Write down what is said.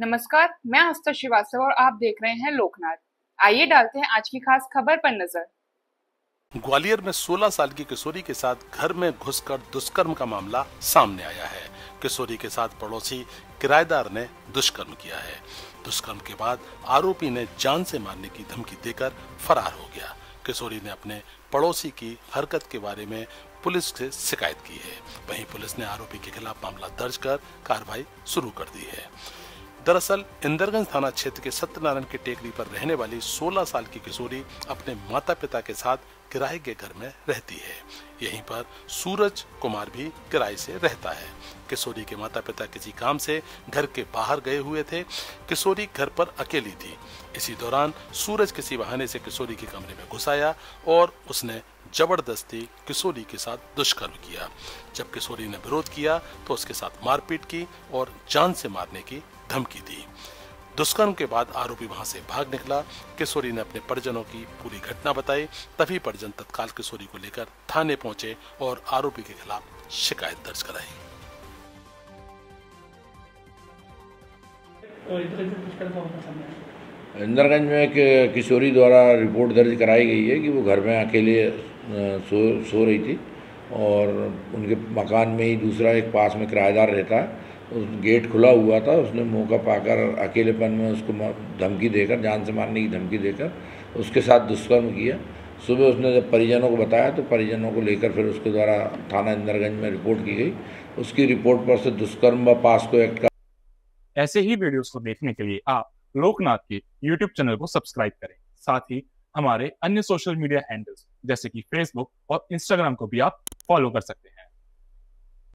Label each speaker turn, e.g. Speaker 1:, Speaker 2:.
Speaker 1: नमस्कार, मैं आस्था श्रीवास्तव और आप देख रहे हैं लोकनाथ। आइए डालते हैं आज की खास खबर पर नजर।
Speaker 2: ग्वालियर में 16 साल की किशोरी के साथ घर में घुसकर दुष्कर्म का मामला सामने आया है। किशोरी के साथ पड़ोसी किराएदार ने दुष्कर्म किया है। दुष्कर्म के बाद आरोपी ने जान से मारने की धमकी देकर फरार हो गया। किशोरी ने अपने पड़ोसी की हरकत के बारे में पुलिस से शिकायत की है। वहीं पुलिस ने आरोपी के खिलाफ मामला दर्ज कर कार्रवाई शुरू कर दी है। दरअसल इंदरगंज थाना क्षेत्र के सत्यनारायण की टेकरी पर रहने वाली 16 साल की किशोरी अपने माता पिता के साथ किराए के घर में रहती है। यहीं पर सूरज कुमार भी किराए से रहता है। किशोरी के माता पिता किसी काम से घर के बाहर गए हुए थे। किशोरी घर पर अकेली थी। इसी दौरान सूरज किसी बहाने से किशोरी के कमरे में घुस आया और उसने जबरदस्ती किशोरी के साथ दुष्कर्म किया। जब किशोरी ने विरोध किया तो उसके साथ मारपीट की और जान से मारने की धमकी दी। दुष्कर्म के बाद आरोपी वहां से भाग निकला। किशोरी ने अपने परिजनों की पूरी घटना बताई। तभी परिजन तत्काल किशोरी को लेकर थाने पहुंचे और आरोपी के खिलाफ शिकायत दर्ज कराई।
Speaker 3: इंदरगंज में एक किशोरी द्वारा रिपोर्ट दर्ज कराई गई है कि वो घर में अकेले सो रही थी और उनके मकान में ही दूसरा एक पास में किराएदार रहता है। उस गेट खुला हुआ था। उसने मौका पाकर अकेलेपन में उसको धमकी देकर, जान से मारने की धमकी देकर उसके साथ दुष्कर्म किया। सुबह उसने जब परिजनों को बताया तो परिजनों को लेकर फिर उसके द्वारा थाना इंदरगंज में रिपोर्ट की गई। उसकी रिपोर्ट पर से दुष्कर्म व पास्को एक्ट का
Speaker 4: ऐसे ही वीडियोस को देखने के लिए आप लोकनाथ के यूट्यूब चैनल को सब्सक्राइब करें। साथ ही हमारे अन्य सोशल मीडिया हैंडल्स जैसे कि फेसबुक और इंस्टाग्राम को भी आप फॉलो कर सकते हैं।